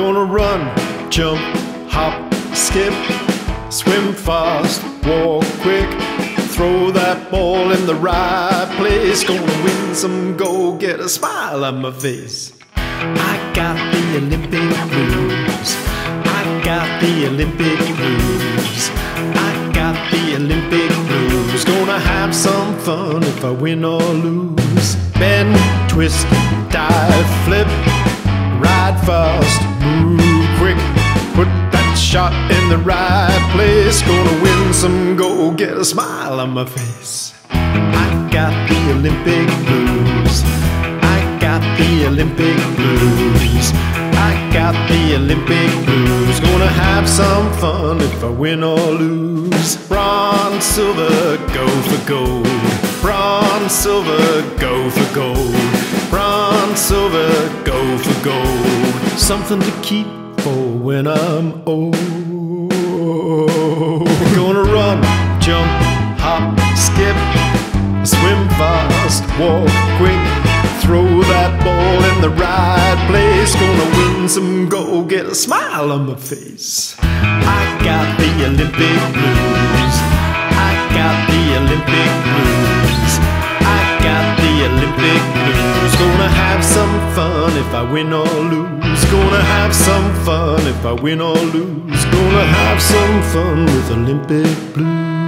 Gonna run, jump, hop, skip, swim fast, walk quick, throw that ball in the right place. Gonna win some gold, get a smile on my face. I got the Olympic blues. I got the Olympic blues. I got the Olympic blues. Gonna have some fun if I win or lose. Bend, twist, dive, flip, ride fast, move quick, put that shot in the right place. Gonna win some gold, get a smile on my face. I got the Olympic blues. I got the Olympic blues. I got the Olympic blues. Gonna have some fun if I win or lose. Bronze, silver, go for gold. Bronze, silver, go for gold. Bronze, silver, go for gold. Something to keep for when I'm old. Gonna run, jump, hop, skip, swim fast, walk quick, throw that ball in the right place. Gonna win some gold, get a smile on my face. I got the Olympic blues. I got the Olympic blues. I got the Olympic blues. Gonna have some fun if I win or lose. Gonna have some fun if I win or lose. Gonna have some fun with Olympic blues.